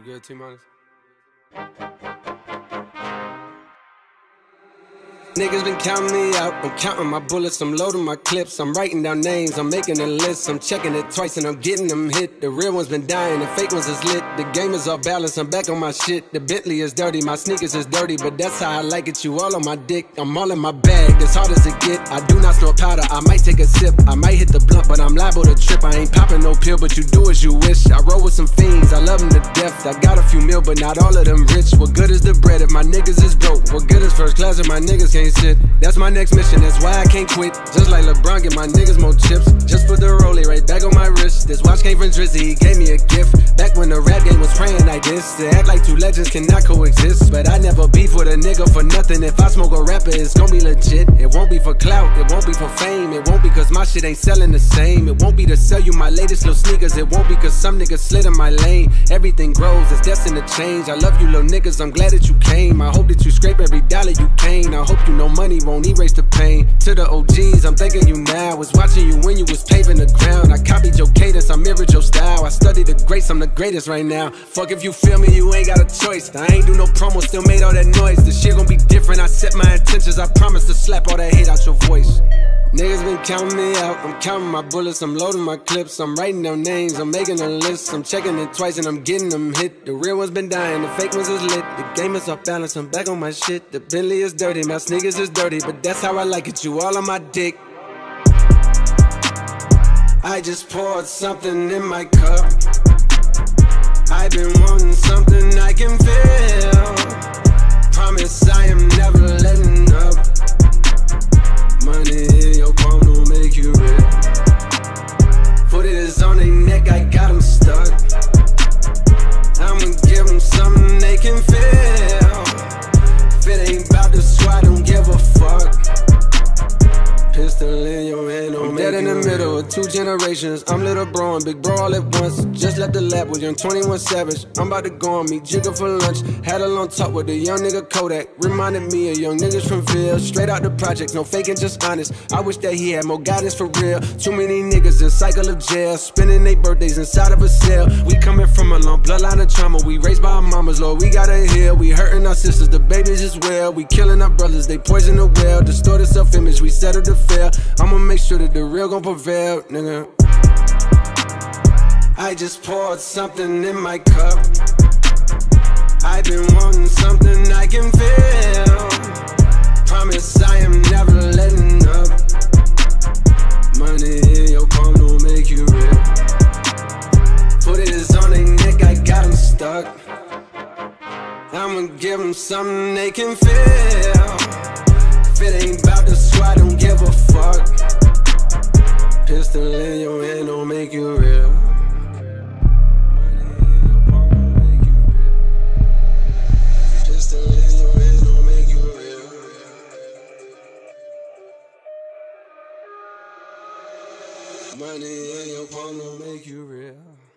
good, T-Minus? Niggas been counting me out, I'm counting my bullets, I'm loading my clips, I'm writing down names, I'm making a list, I'm checking it twice and I'm getting them hit. The real ones been dying, the fake ones is lit, the game is off balance, I'm back on my shit. The Bentley is dirty, my sneakers is dirty, but that's how I like it, you all on my dick. I'm all in my bag, as hard as it get, I do not store powder, I might take a sip, I might hit the blunt, but I'm liable to trip. I ain't popping no pill, but you do as you wish. I roll with some fiends, I love them to death, I got a few mil, but not all of them rich. What good is the bread if my niggas is broke? What good is first class if my niggas can't sit? That's my next mission, that's why I can't quit. Just like LeBron, get my niggas more chips. Just put the rollie right back on my wrist. This watch came from Drizzy, he gave me a gift. Back when the rap game was praying like this. To act like two legends cannot coexist. But I never beef with a nigga for nothing. If I smoke a rapper, it's gon' be legit. It won't be for clout, it won't be for fame. It won't be cause my shit ain't selling the same. It won't be to sell you my latest little sneakers. It won't be cause some niggas slid in my lane. Everything grows, it's destined to change. I love you little niggas, I'm glad that you came. I hope that you scrape every dollar you came. I hope you know money won't erase the pain. To the OGs, I'm thanking you now. Was watching you when you was paving the ground. I copied your cadence, I mirrored your style. I studied the greats, I'm the greatest right now. Fuck if you feel me, you ain't got a choice. I ain't do no promo, still made all that noise. The shit gon' be different, I set my intentions. I promise to slap all that hate out your voice. Niggas been counting me out, I'm counting my bullets, I'm loading my clips, I'm writing down names, I'm making a list, I'm checking it twice and I'm getting them hit. The real ones been dying, the fake ones is lit, the game is off balance, I'm back on my shit. The Bentley is dirty, my sneakers is dirty, but that's how I like it, you all on my dick. I just poured something in my cup, I've been wanting something I can feel. Promise I am never letting up. Money in your palm don't make you real. Foot is on their neck, I got them stuck. I'ma give them something they can feel. If it ain't about the squad, don't give a fuck. Pistol in your hand, don't make dead in the middle of two generations. I'm little bro and big bro all at once. Just left the lab with young 21 Savage. I'm about to go on me Jigga for lunch. Had a long talk with a young nigga Kodak. Reminded me of young niggas from Ville. Straight out the projects, no faking, just honest. I wish that he had more guidance for real. Too many niggas in cycle of jail, spending their birthdays inside of a cell. We coming from a long bloodline of trauma. We raised by our mamas, Lord, we gotta heal. We hurting our sisters, the babies as well. We killing our brothers, they poison the well. Distorted self-image, we settle to fail. I'ma make sure that the real gon' prevail, nigga. I just poured something in my cup, I've been wanting something I can feel. Promise I am never letting up. Money in your palm don't make you real. Foot is on their neck, I got them stuck. I'ma give them something they can feel. If it ain't about the squad, don't give a fuck. Pistol in your hand don't make you real. Pistol in your hand don't make you real. Money in your palm don't make you real.